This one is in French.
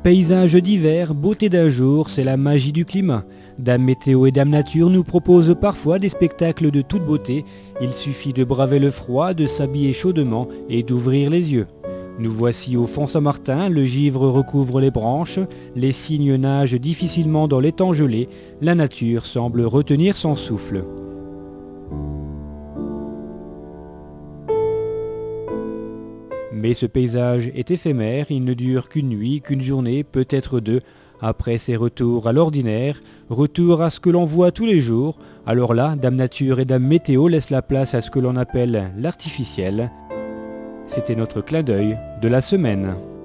Paysage d'hiver, beauté d'un jour, c'est la magie du climat. Dame Météo et Dame Nature nous proposent parfois des spectacles de toute beauté. Il suffit de braver le froid, de s'habiller chaudement et d'ouvrir les yeux. Nous voici au Font Saint-Martin, le givre recouvre les branches, les cygnes nagent difficilement dans l'étang gelé, la nature semble retenir son souffle. Mais ce paysage est éphémère, il ne dure qu'une nuit, qu'une journée, peut-être deux. Après ces retours à l'ordinaire, retour à ce que l'on voit tous les jours, alors là, Dame Nature et Dame Météo laissent la place à ce que l'on appelle l'artificiel. C'était notre clin d'œil de la semaine.